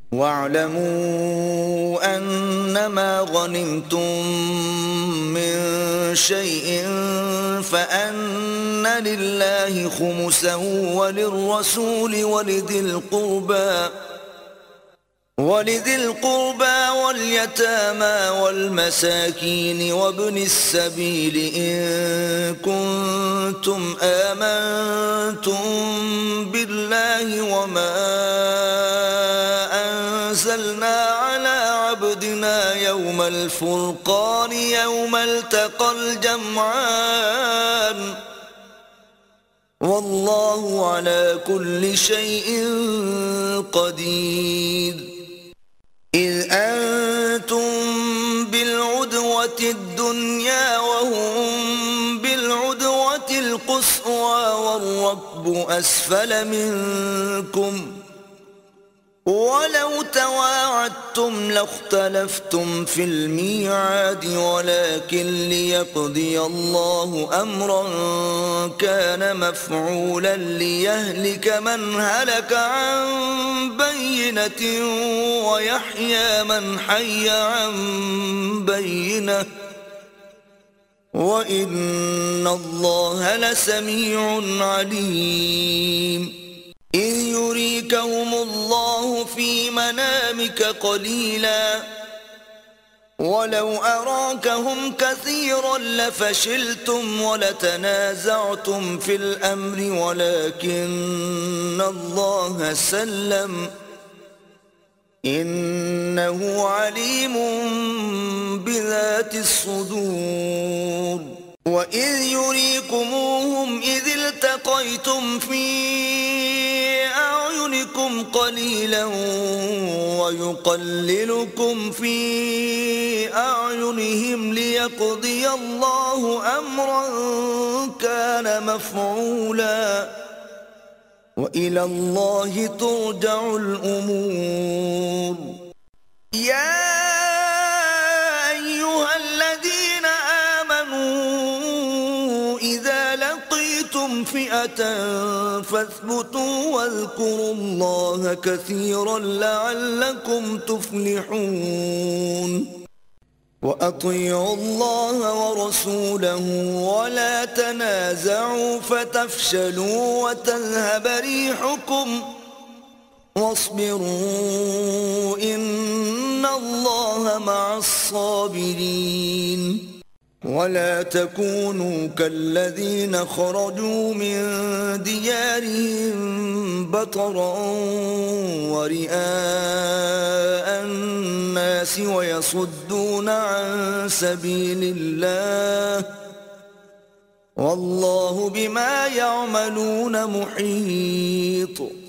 واعلموا أنما غنمتم من شيء فأن لله خمسه وللرسول ولذي القربى واليتامى والمساكين وابن السبيل إن كنتم آمنتم بالله وما أنزلنا على عبدنا يوم الفرقان يوم التقى الجمعان والله على كل شيء قدير. إذ أنتم بالعدوة الدنيا وهم بالعدوة القصوى والركب أسفل منكم ولو تواعدتم لاختلفتم في الميعاد ولكن ليقضي الله أمرا كان مفعولا ليهلك من هلك عن بينة ويحيى من حي عن بينة وإن الله لسميع عليم. إذ يريكهم الله في منامك قليلا ولو أراكهم كثيرا لفشلتم ولتنازعتم في الأمر ولكن الله سلم إنه عليم بذات الصدور. وإذ يريكموهم إذ التقيتم في أعينكم قليلا ويقللكم في أعينهم ليقضي الله أمرا كان مفعولا وإلى الله ترجع الأمور. يا أيها الذين آمنوا إذا لقيتم فئة فاثبتوا واذكروا الله كثيرا لعلكم تفلحون. وأطيعوا الله ورسوله ولا تنازعوا فتفشلوا وتذهب ريحكم واصبروا إن الله مع الصابرين. ولا تكونوا كالذين خرجوا من ديارهم بطرا ورئاء الناس ويصدون عن سبيل الله والله بما يعملون محيط.